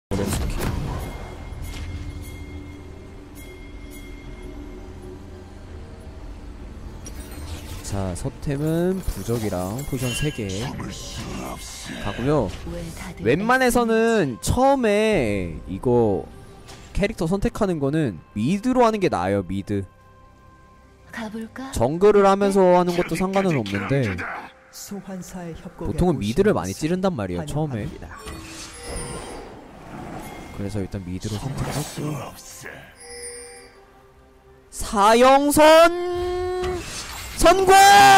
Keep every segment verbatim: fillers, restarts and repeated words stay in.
자, 서템은 부적이랑 포션 세 개 가고요. 웬만해서는 처음에 이거 캐릭터 선택하는 거는 미드로 하는 게 나아요. 미드. 정글을 하면서 하는 것도 상관은 없는데 보통은 미드를 많이 찌른단 말이에요, 처음에. 그래서 일단 미드로 선택했고, 사형선 선고!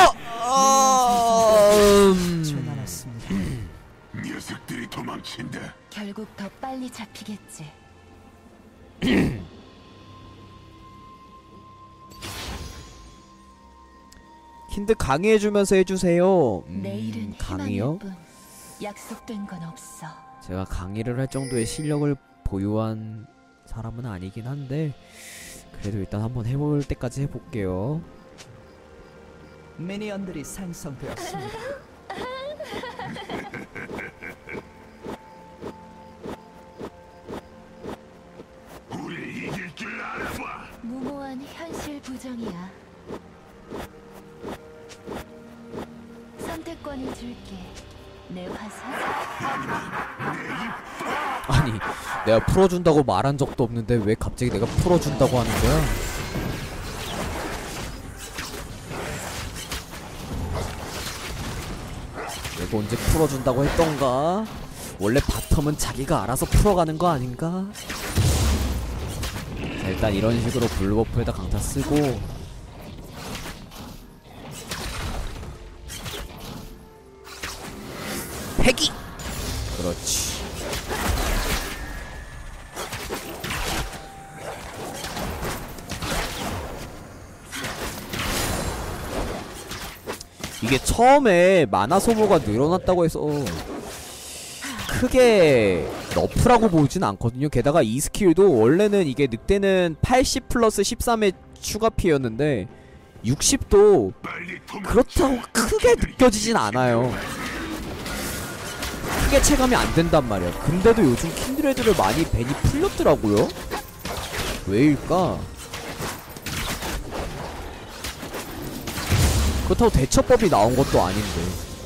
어... 음... 녀석들이 도망친다. 결국 더 빨리 잡히겠지. 킨드 강의해주면서 해주세요. 음, 내일은 강의요? 약속된 건 없어. 제가 강의를 할 정도의 실력을 보유한 사람은 아니긴 한데 그래도 일단 한번 해볼 때까지 해볼게요. 미니언들이 생성되었습니다. 우리 이길 줄 알아봐. 무모한 현실 부정이야. 선택권을 줄게. 내 화살. 아니, 내가 풀어준다고 말한 적도 없는데 왜 갑자기 내가 풀어준다고 하는 거야? 내가 언제 풀어준다고 했던가? 원래 바텀은 자기가 알아서 풀어가는 거 아닌가? 자, 일단 이런 식으로 블루버프에다 강타 쓰고, 패기! 그렇지. 이게 처음에 마나 소모가 늘어났다고 해서 크게 너프라고 보진 않거든요. 게다가 이 스킬도 원래는 이게 늑대는 팔십 플러스 십삼의 추가 피였는데 육십도 그렇다고 크게 느껴지진 않아요. 크게 체감이 안 된단 말이야. 근데도 요즘 킨드레드를 많이 벤이 풀렸더라고요. 왜일까? 그렇다고 대처법이 나온 것도 아닌데.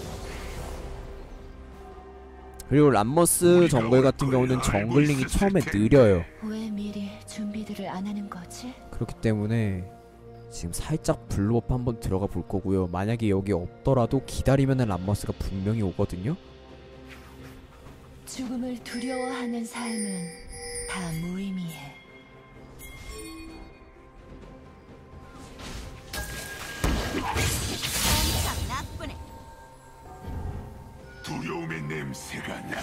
그리고 람머스 정글 같은 경우는 정글링이 처음에 느려요. 왜 미리 준비들을 안 하는 거지? 그렇기 때문에 지금 살짝 블루업 한번 들어가 볼 거고요. 만약에 여기 없더라도 기다리면은 람머스가 분명히 오거든요. 죽음을 두려워하는 삶은 다 무의미해. 엄청 나쁘네. 두려움의 냄새가 난다.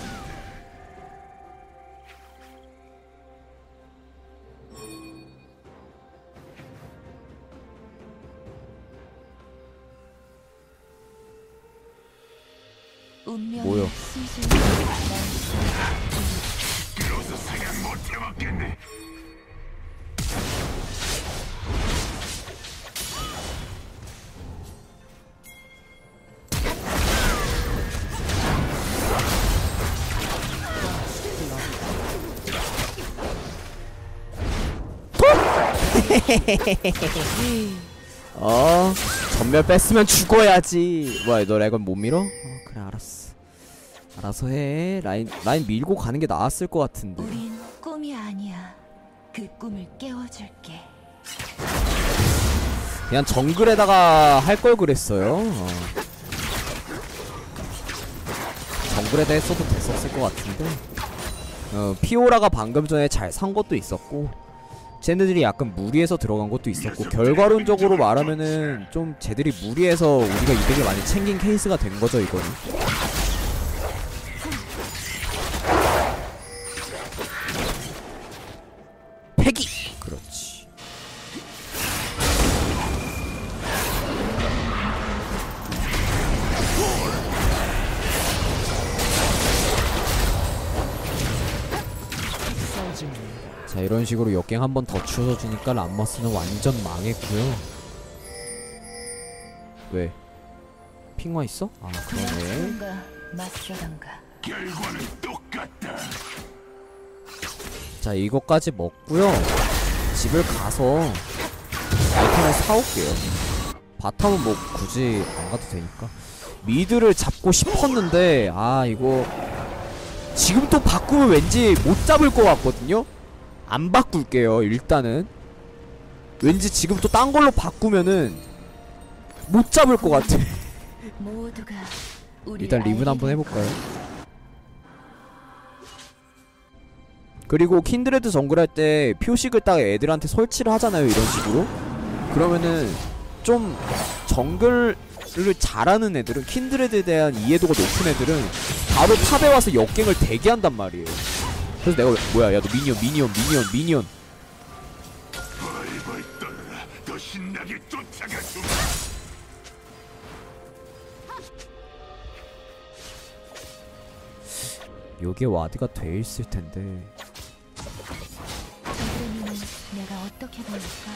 뭐요? 들어서 생각 못 해봤겠네. 어, 전멸 뺐으면 죽어야지. 뭐야, 너 렉은 못 밀어? 어, 그래, 알았어. 알아서 해. 라인 라인 밀고 가는 게 나았을 것 같은데. 우린 꿈이 아니야. 그 꿈을 깨워줄게. 그냥 정글에다가 할 걸 그랬어요. 어. 정글에다 했어도 됐었을 것 같은데. 어, 피오라가 방금 전에 잘 산 것도 있었고, 쟤네들이 약간 무리해서 들어간 것도 있었고, 결과론적으로 말하면은 좀 쟤들이 무리해서 우리가 이득을 많이 챙긴 케이스가 된 거죠, 이거는. 패기! 그렇지. 자, 이런 식으로 역갱 한 번 더 추워주니까 람머스는 완전 망했고요. 왜? 핑화 있어? 아, 그러네. 맞서던가. 결과는 똑같다. 자, 이거까지 먹고요. 집을 가서 아이템을 사올게요. 바텀은 뭐 굳이 안 가도 되니까. 미드를 잡고 싶었는데 아 이거 지금 또 바꾸면 왠지 못 잡을 것 같거든요? 안 바꿀게요. 일단은 왠지 지금 또 딴 걸로 바꾸면은 못 잡을 것 같아. 모두가 우리를 일단 리븐 알게 한번 될 해볼까요? 그리고 킨드레드 정글 할 때 표식을 딱 애들한테 설치를 하잖아요. 이런 식으로. 그러면은 좀 정글을 잘하는 애들은, 킨드레드에 대한 이해도가 높은 애들은 바로 탑에 와서 역갱을 대기한단 말이에요. 그래서 내가 왜- 뭐야 야 너 미니언 미니언 미니언 미니언 벌벌 떨어라. 더 신나게 쫓아가주마. 여기에 와드가 돼 있을 텐데. 정글님은 내가 어떻게 보일까?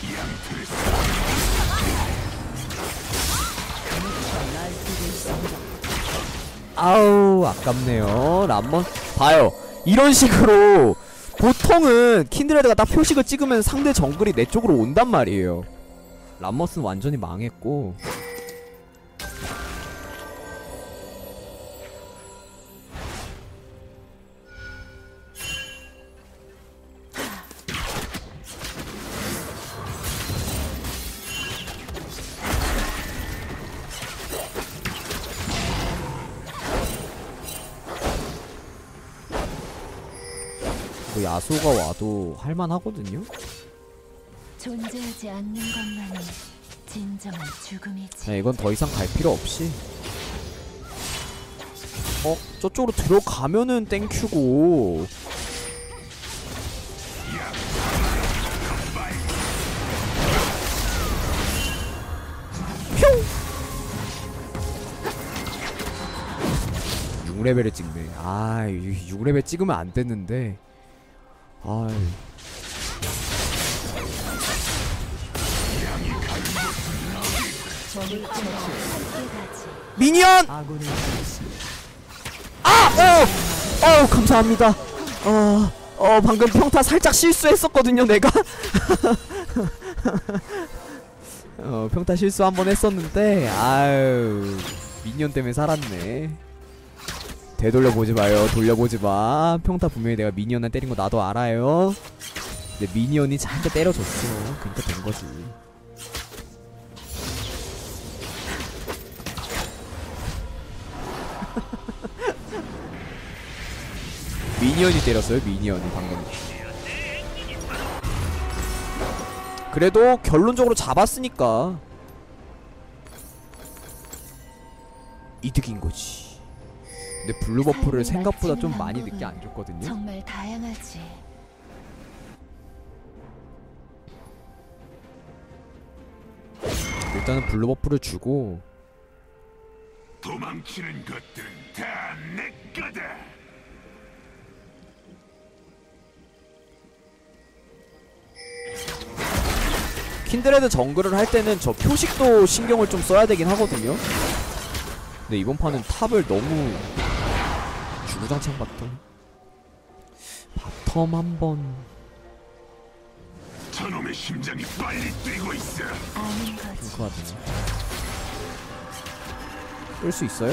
아우 아깝네요. 람먼 봐요. 이런 식으로 보통은 킨드레드가 딱 표식을 찍으면 상대 정글이 내 쪽으로 온단 말이에요. 람머스는 완전히 망했고. 뭐 야소가 와도 할만하거든요? 존재하지 않는 것만이 진정한 죽음이지. 그냥 이건 더 이상 갈 필요 없이 어? 저쪽으로 들어가면은 땡큐고. 육 레벨을 찍네. 아, 육 레벨 찍으면 안 됐는데. 아이. 미니언! 아군이 되었습니다. 아! 어! 어, 감사합니다. 어, 어, 방금 평타 살짝 실수했었거든요, 내가. 어, 평타 실수 한번 했었는데, 아유, 미니언 때문에 살았네. 되돌려보지 마요, 돌려보지 마. 평타 분명히 내가 미니언을 때린 거 나도 알아요. 근데 미니언이 한대 때려줬어. 그니까 된 거지. 미니언이 때렸어요. 미니언이 방금. 그래도 결론적으로 잡았으니까 이득인 거지. 근데 블루 버프를 생각보다 좀 많이 늦게 안 줬거든요. 정말 다양하지. 일단은 블루 버프를 주고. 도망치는 것들은 다 내 거다. 킨드레드 정글을 할 때는 저 표식도 신경을 좀 써야 되긴 하거든요. 근데 이번 판은 탑을 너무 주구장창 봤던. 바텀 한번. 저놈의 심장이 빨리 뛰고 있어. 아는 거지. 그거 같네. 끌 수 있어요?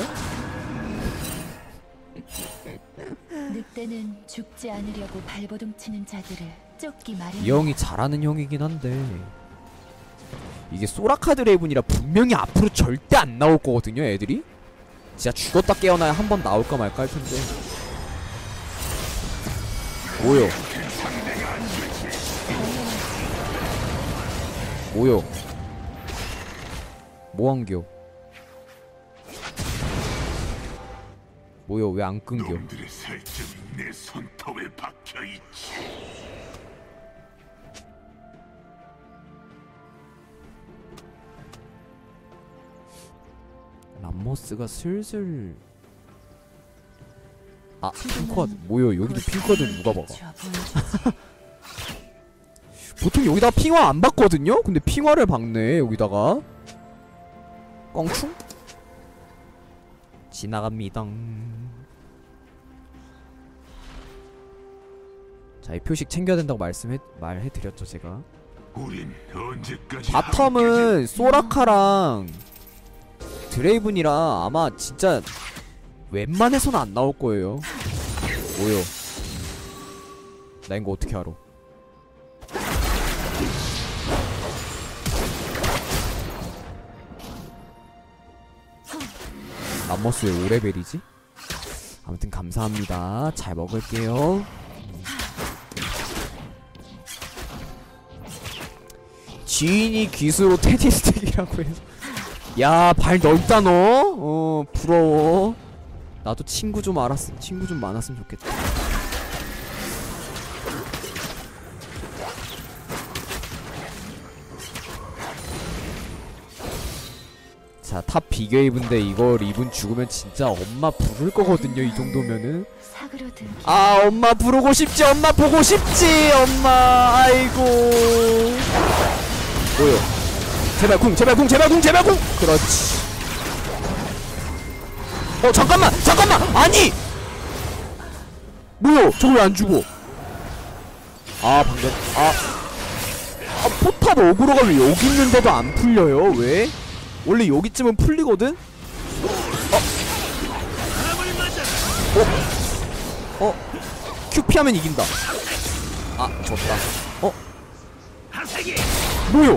늑대는 죽지 않으려고 발버둥 치는 자들을 쫓기 마련. 이 형이 잘하는 형이긴 한데 이게 소라카 드레이븐이라 분명히 앞으로 절대 안 나올 거거든요. 애들이 진짜 죽었다 깨어나야 한 번 나올까 말까 할 텐데. 뭐요? 뭐요? 뭐한겨? 뭐요? 왜 안 끊겨? 놈들의 살점이 내 손톱에 박혀 있지. 람머스가 슬슬. 아 핑크워드 뭐요? 여기도 핑크워드 누가 박아? 보통 여기다가 핑화 안 박거든요? 근데 핑화를 박네 여기다가. 껑충? 지나갑니다. 자, 이 표식 챙겨야 된다고 말씀해 말해드렸죠 제가. 우린 언제까지 바텀은 소라카랑 드레이븐이라 아마 진짜 웬만해서는 안 나올 거예요. 뭐요? 나 이거 어떻게 알아? 람머스 왜 오 레벨이지? 아무튼 감사합니다. 잘 먹을게요. 지인이 귀수로 테디 스틱이라고 해서 야, 발 넓다 너. 어, 부러워. 나도 친구 좀 알았음 친구 좀 많았으면 좋겠다. 자, 탑 비교 입은데 이거 리븐 죽으면 진짜 엄마 부를 거거든요. 이 정도면은. 사그러든 아, 엄마 부르고 싶지. 엄마 보고 싶지. 엄마. 아이고. 뭐요? 제발 궁, 제발 궁, 제발 궁, 제발 궁. 그렇지. 어, 잠깐만, 잠깐만. 아니. 뭐요? 저거 왜 안 죽어? 아, 방금. 아, 아, 포탑 어그로가 왜 여기 있는데도 안 풀려요? 왜? 원래 여기쯤은 풀리거든? 어? 어? 어? 큐 피하면 이긴다. 아, 졌다. 어? 뭐요?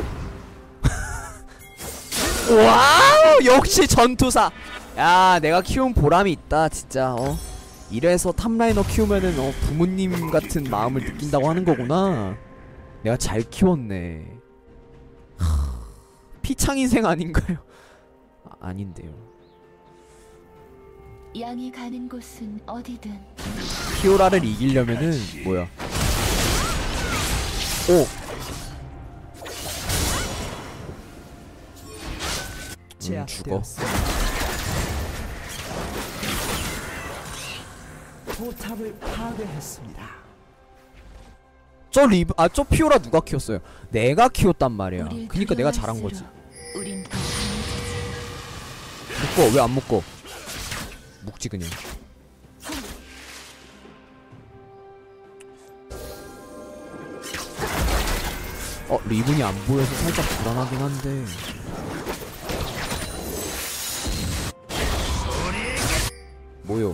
와우! 역시 전투사! 야, 내가 키운 보람이 있다, 진짜, 어? 이래서 탑라이너 키우면은, 어, 부모님 같은 마음을 느낀다고 하는 거구나. 내가 잘 키웠네. 피창인생 아닌가요? 아, 아닌데요. 양이 가는 곳은 어디든 피오라를 이기려면은 뭐야? 오! 음, 죽어. 포탑을 파괴했습니다. 저 리브, 아, 저 피오라 누가 키웠어요? 내가 키웠단 말이야. 우릴 그니까 내가 잘한 거지. 두려워할수록 우린 더 강해지지. 묶어. 왜 안 묶어? 묶지 그냥. 어, 리븐이 안 보여서 살짝 불안하긴 한데. 뭐요?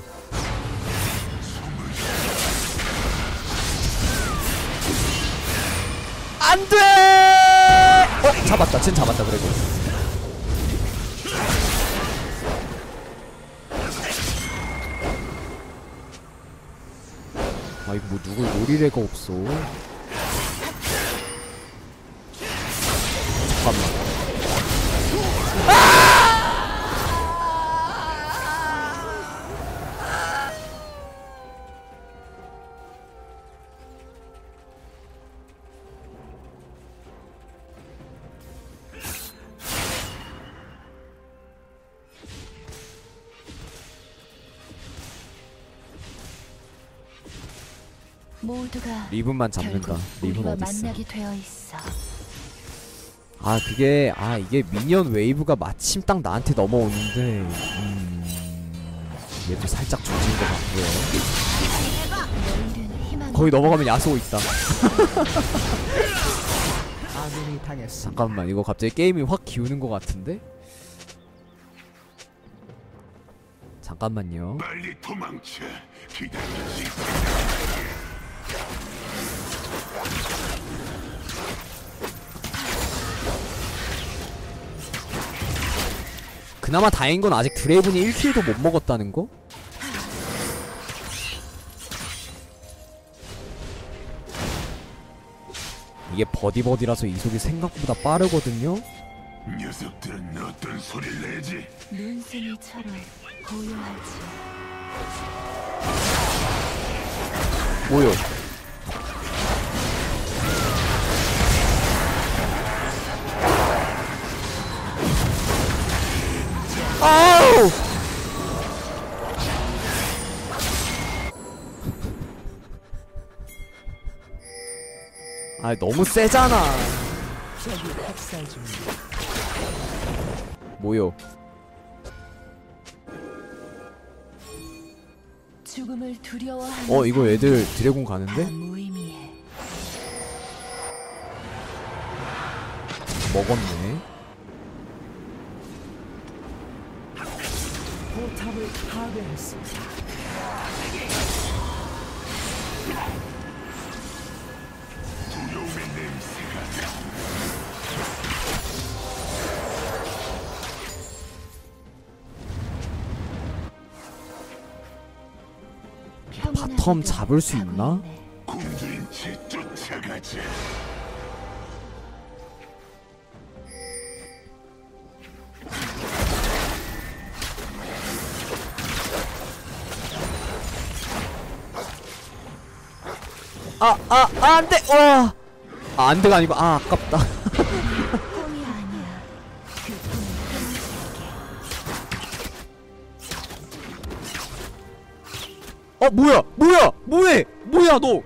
안 돼! 어, 잡았다. 쟨 잡았다, 그래도. 아, 이거 뭐 누굴 노릴 애가 없어. 잠깐만. 모두가 리븐만 잡는다. 결국 리븐 우리와 어딨어? 만나게 되어 있어. 아, 그게, 아, 이게 미니언 웨이브가 마침 딱 나한테 넘어오는데, 음, 얘도 살짝 조진 것 같고요. 내일은 희망이 거기 넘어가면 야수호 있다. 아군이 당했습니다. 잠깐만, 이거 갑자기 게임이 확 기우는 것 같은데? 잠깐만요. 빨리 도망쳐. 기다리지. 그나마 다행인 건 아직 드레이븐이 일 킬도 못 먹었다는 거? 이게 버디버디라서 이속이 생각보다 빠르거든요? 녀석들은 어떤 소리를 내지? 눈송이처럼 고요하지. 뭐요? 아우! 아, 너무 세잖아. 적이 학살 중입니다. 뭐요? 죽음을 두려워하는 어 이거 애들 드래곤 다 가는데? 무의미해. 먹었네. 포탑을 파괴했습니다. 두려움의 냄새가 바텀 잡을 수 있나? 공주인 채 쫓아가자. 아, 아, 아, 안 돼! 와! 아, 안 돼가 아니고, 아, 아깝다. 꿈이 아니야. 그 꿈을 어, 뭐야! 뭐야! 뭐해! 뭐야, 너!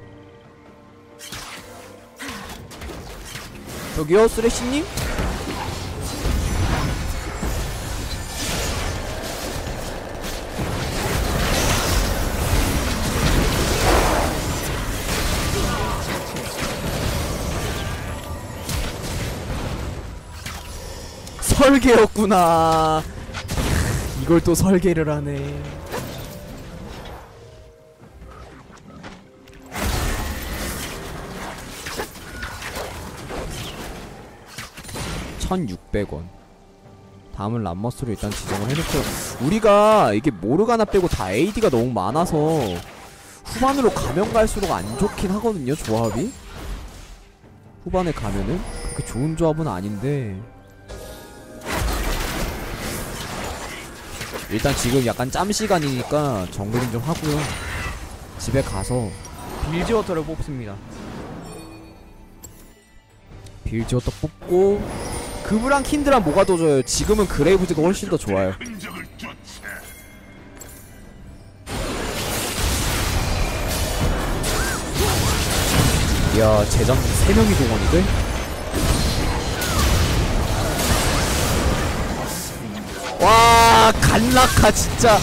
저기요, 쓰레쉬님? 설계였구나. 이걸 또 설계를 하네. 천육백 원. 다음은 람머스로 일단 지정을 해놓고, 우리가 이게 모르가나 빼고 다 에이디가 너무 많아서 후반으로 가면 갈수록 안 좋긴 하거든요, 조합이. 후반에 가면은 그렇게 좋은 조합은 아닌데, 일단 지금 약간 짬 시간이니까 정글링 좀 하고요. 집에 가서 빌지워터를 뽑습니다. 빌지워터 뽑고, 그브랑 킨드랑 뭐가 더 좋아요? 지금은 그레이브즈가 훨씬 더 좋아요. 흔적을 쫓아. 이야, 재전 세 명이 동원이들? 와, 간락하 진짜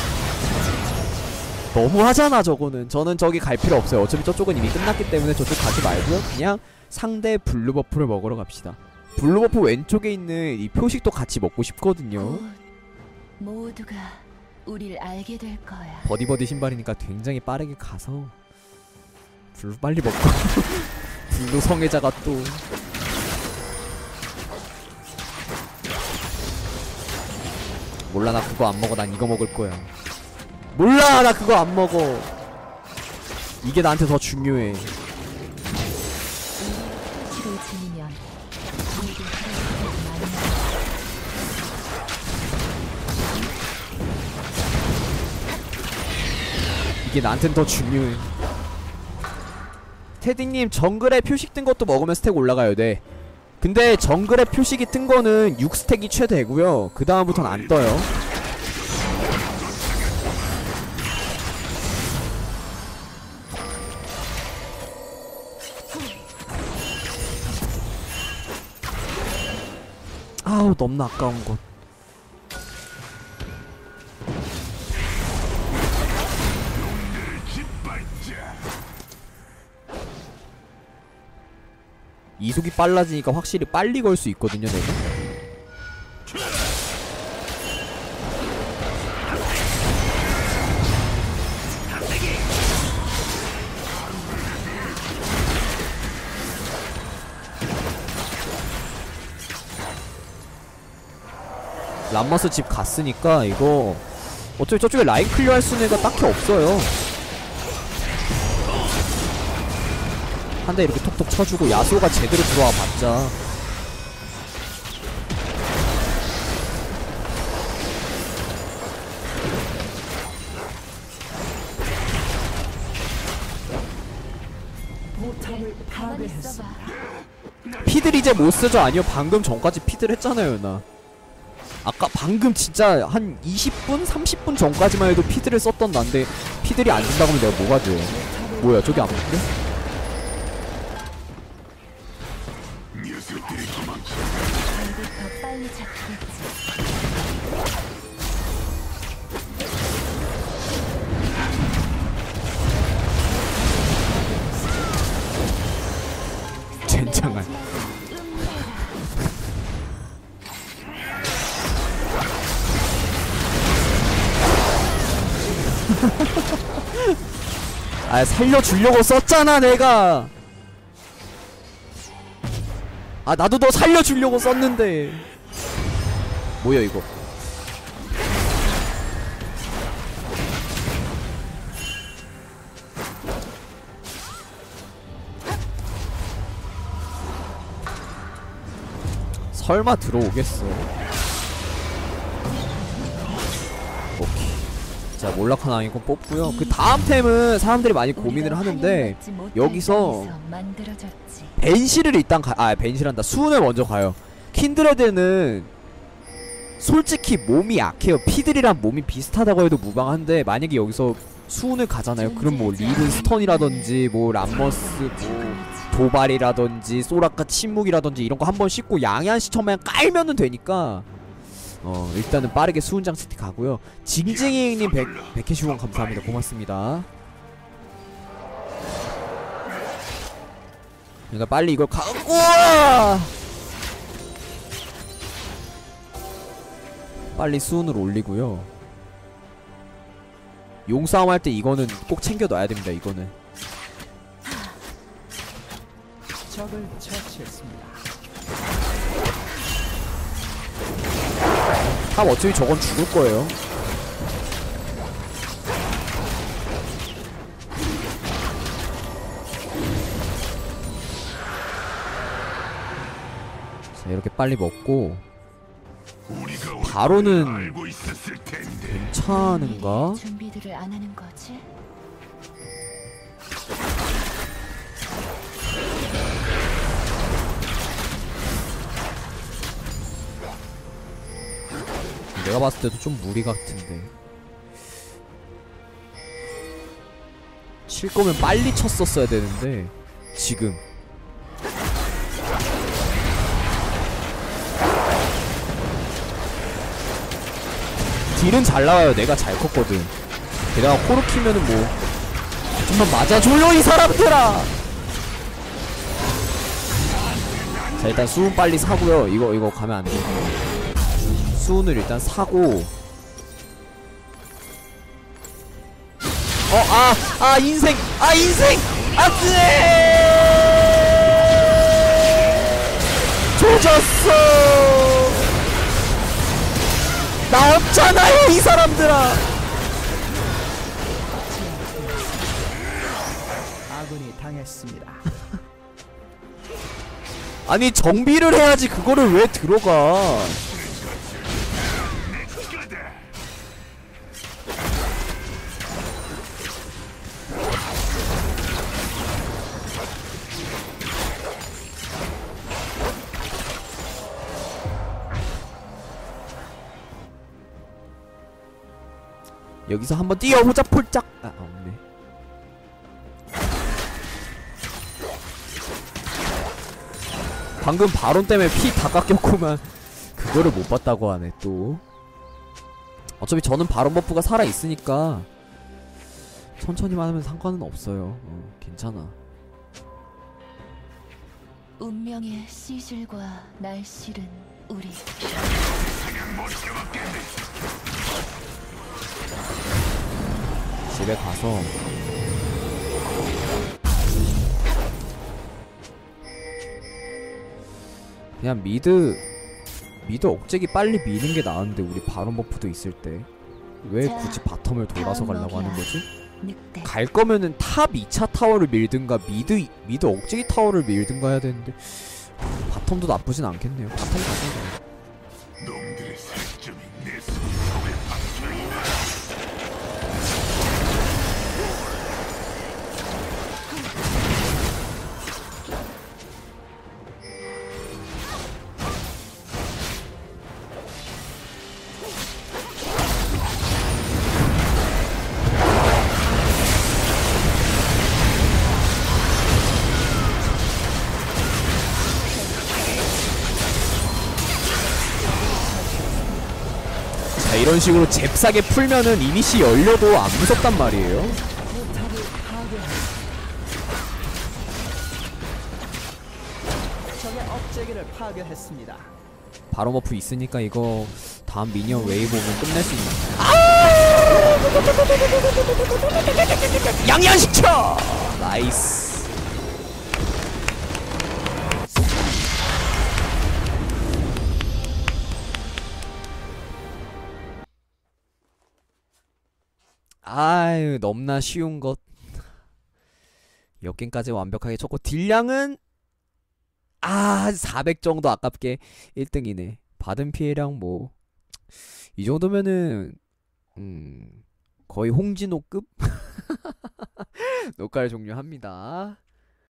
너무하잖아 저거는. 저는 저기 갈 필요 없어요. 어차피 저쪽은 이미 끝났기 때문에 저쪽 가지 말고요, 그냥 상대 블루 버프를 먹으러 갑시다. 블루 버프 왼쪽에 있는 이 표식도 같이 먹고 싶거든요. 곧 모두가 우릴 알게 될 거야. 버디버디 신발이니까 굉장히 빠르게 가서 블루 빨리 먹고 블루 성애자가 또 몰라, 나 그거 안 먹어. 난 이거 먹을 거야. 몰라, 나 그거 안 먹어. 이게 나한테 더 중요해. 치를 지니면 모두 그렇게 만나. 이게 나한텐 더 중요해. 테디님, 정글에 표식 뜬 것도 먹으면 스택 올라가요. 네. 근데 정글에 표식이 뜬 거는 육 스택이 최대고요. 그 다음부터는 안 떠요. 아우, 너무나 아까운 것. 이속이 빨라지니까 확실히 빨리 걸 수 있거든요, 내가. 람머스 집 갔으니까 이거 어차피 저쪽에 라인 클리어 할 수 있는 애가 딱히 없어요. 한 대 이렇게 톡톡 쳐주고 야수가 제대로 들어와 봤자. 포탑을 가만히 있어봐. 파괴했습니다. 피들 이제 못 쓰죠? 아니요, 방금 전까지 피들 했잖아요. 나 아까 방금 진짜 한 이십 분? 삼십 분 전까지만 해도 피들을 썼던 난데 피들이 안 준다고 하면 내가 뭐가 돼요? 뭐야, 저기 안 먹네? 녀석들이 도망쳐. 결국 더 빨리 잡히겠지. 등장할. 아 살려주려고 썼잖아 내가. 아 나도 너 살려주려고 썼는데. 뭐야 이거. 설마 들어오겠어. 오케이. 자 몰락한 아이콘 뽑고요. 그 다음 템은 사람들이 많이 고민을 하는데 여기서 벤시를 일단 가, 아 벤시란다. 수은을 먼저 가요. 킨드레드는 솔직히 몸이 약해요. 피들이랑 몸이 비슷하다고 해도 무방한데 만약에 여기서 수은을 가잖아요. 그럼 뭐 리븐 스턴이라든지 뭐 람머스 뭐 도발이라든지 소라카 침묵이라든지 이런 거 한번 씻고 양해한 시청만 깔면은 되니까 어 일단은 빠르게 수은장 스틱 가고요. 징징이님 백해시 원 감사합니다. 고맙습니다. 그러니까 빨리 이걸 가고 빨리 수은을 올리고요. 용싸움 할 때 이거는 꼭 챙겨 놔야 됩니다. 이거는 적을 처치했습니다. 탑 어차피 저건 죽을 거예요. 자 이렇게 빨리 먹고 바로는 괜찮은가? 준비들을 안 하는 거지? 내가 봤을 때도 좀 무리 같은데. 칠 거면 빨리 쳤었어야 되는데 지금 딜은 잘 나와요. 내가 잘 컸거든. 게다가 코르 키면은 뭐 좀만 맞아줘요 이 사람들아. 자 일단 수은 빨리 사고요. 이거 이거 가면 안 돼. 수은을 일단 사고. 어 아 아 인생 아 인생 안돼. 조졌어. 나 없잖아요 이 사람들아. 아군이 당했습니다. 아니 정비를 해야지 그거를 왜 들어가. 여기서 한번 뛰어보자 폴짝. 아 없네. 방금 바론 때문에 피 다 깎였구만. 그거를 못 봤다고 하네 또. 어차피 저는 바론 버프가 살아있으니까 천천히만 하면 상관은 없어요. 어, 괜찮아. 운명의 시질과 날실은 우리 집에 가서 그냥 미드 미드 억제기 빨리 미는 게 나은데 우리 바론 버프도 있을 때 왜 굳이 바텀을 돌아서 가려고 하는 거지? 늑대 갈 거면은 탑 이 차 타워를 밀든가 미드 미드 억제기 타워를 밀든가 해야 되는데 바텀도 나쁘진 않겠네요. 바텀 가자. 놈들의 살점이 내 손톱에 박혀있다. 자 이런 식으로 잽싸게 풀면은 이니시 열려도 안 무섭단 말이에요. 적의 업체계를 파괴했습니다. 바로 버프 있으니까 이거 다음 미니언 웨이브 오면 끝낼 수 있나? 아! 양양시켜! 나이스. 아유, 넘나 쉬운 것. 역갱까지 완벽하게 쳤고 딜량은 아 사백 정도 아깝게 일 등이네. 받은 피해량 뭐 이 정도면은 음 거의 홍진호급 녹화를 종료합니다.